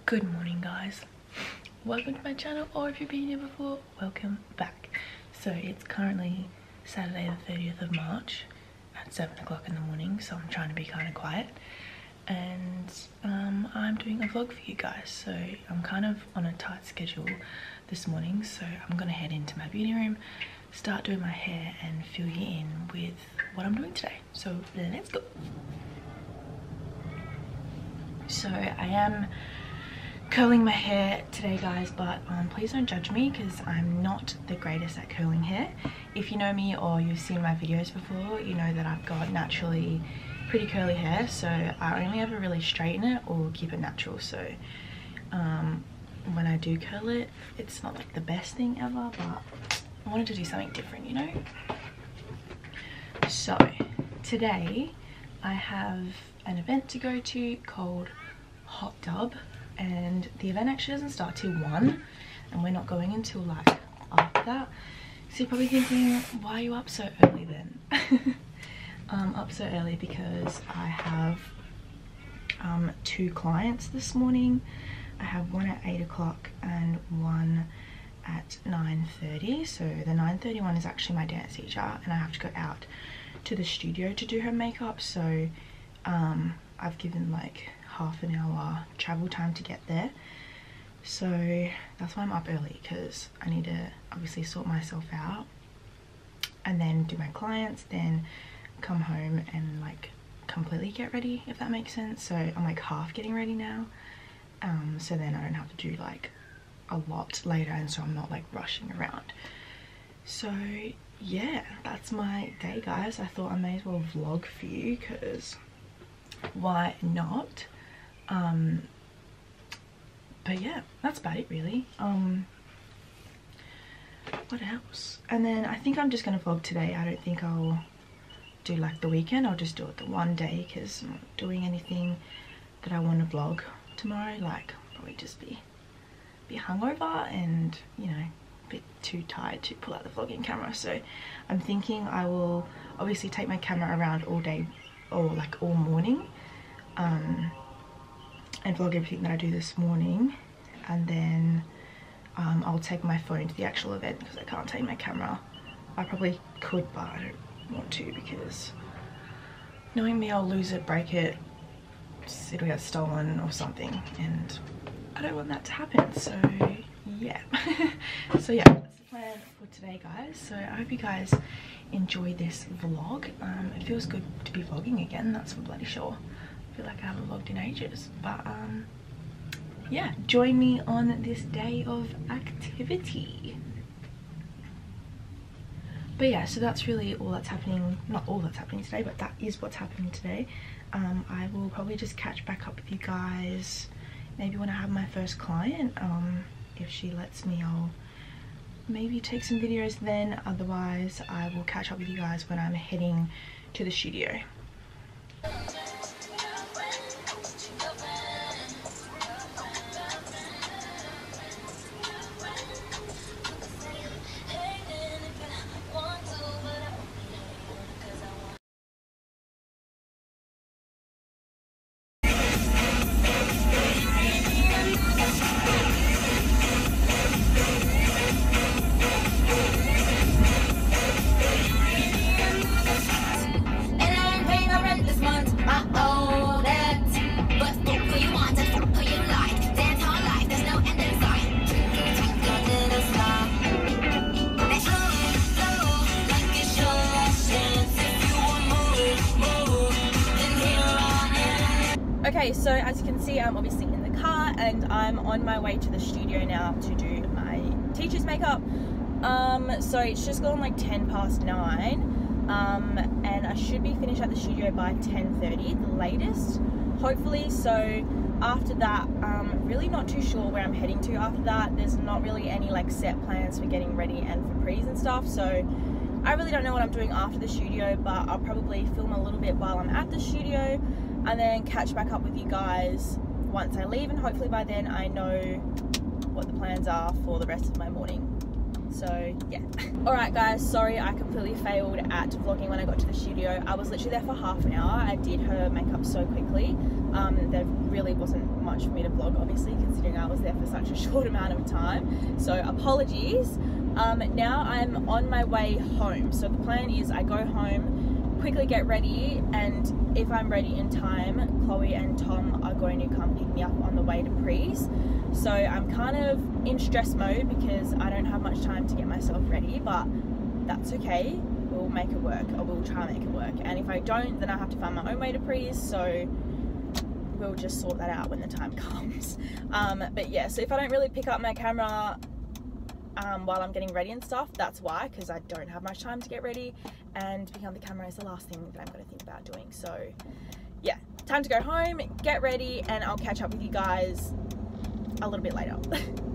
Good morning, guys. Welcome to my channel, or if you've been here before, welcome back. So it's currently Saturday the 30th of March at 7 o'clock in the morning, so I'm trying to be kind of quiet, and I'm doing a vlog for you guys. So I'm kind of on a tight schedule this morning, so I'm gonna head into my beauty room, start doing my hair and fill you in with what I'm doing today. So let's go. So I am curling my hair today, guys, but please don't judge me because I'm not the greatest at curling hair. If you know me or you've seen my videos before, you know that I've got naturally pretty curly hair, so I only ever really straighten it or keep it natural. So when I do curl it, it's not like the best thing ever, but I wanted to do something different, you know. So today I have an event to go to called Hot Dub, and the event actually doesn't start till 1, and we're not going until like after that. So you're probably thinking, why are you up so early then? Up so early because I have 2 clients this morning. I have one at 8 o'clock and one at 9:30. So the 9:30 one is actually my dance teacher, and I have to go out to the studio to do her makeup. So I've given like half an hour travel time to get there, so that's why I'm up early, because I need to obviously sort myself out and then do my clients, then come home and like completely get ready, if that makes sense. So I'm like half getting ready now, so then I don't have to do like a lot later, and so I'm not like rushing around. So yeah, that's my day, guys. I thought I may as well vlog for you, because why not? But yeah, that's about it really. What else? And then I think I'm just gonna vlog today. I don't think I'll do like the weekend. I'll just do it the one day, because I'm not doing anything that I want to vlog tomorrow. Like probably just be hungover and, you know, a bit too tired to pull out the vlogging camera. So I'm thinking I will obviously take my camera around all day, or like all morning, and vlog everything that I do this morning, and then I'll take my phone to the actual event, because I can't take my camera. I probably could, but I don't want to, because knowing me, I'll lose it, break it, it'll get stolen or something, and I don't want that to happen. So yeah. So yeah, that's the plan for today, guys. So I hope you guys enjoy this vlog. It feels good to be vlogging again, that's for bloody sure. I feel like I haven't vlogged in ages, but yeah, join me on this day of activity. But yeah, so that's really all that's happening. Not all that's happening today, but that is what's happening today. I will probably just catch back up with you guys maybe when I have my first client. If she lets me, I'll maybe take some videos then. Otherwise, I will catch up with you guys when I'm heading to the studio. Okay, so as you can see, I'm obviously in the car and I'm on my way to the studio now to do my teacher's makeup. So it's just gone like 9:10, and I should be finished at the studio by 10:30, the latest, hopefully. So after that, really not too sure where I'm heading to after that. There's not really any like set plans for getting ready and for pre's and stuff, so I really don't know what I'm doing after the studio, but I'll probably film a little bit while I'm at the studio, and then catch back up with you guys once I leave, and hopefully by then I know what the plans are for the rest of my morning. So yeah. Alright guys, sorry I completely failed at vlogging when I got to the studio. I was literally there for half an hour. I did her makeup so quickly. There really wasn't much for me to vlog, obviously, considering I was there for such a short amount of time. So apologies. Now I'm on my way home. So the plan is I go home, quickly get ready, and if I'm ready in time, Chloe and Tom are going to come pick me up on the way to Prees. So I'm kind of in stress mode because I don't have much time to get myself ready, but that's okay. We'll make it work, or we'll try and make it work. And if I don't, then I have to find my own way to Prees, so we'll just sort that out when the time comes. But yeah, so if I don't really pick up my camera while I'm getting ready and stuff, that's why, because I don't have much time to get ready, and picking up the camera is the last thing that I'm going to think about doing. So yeah, time to go home, get ready, and I'll catch up with you guys a little bit later.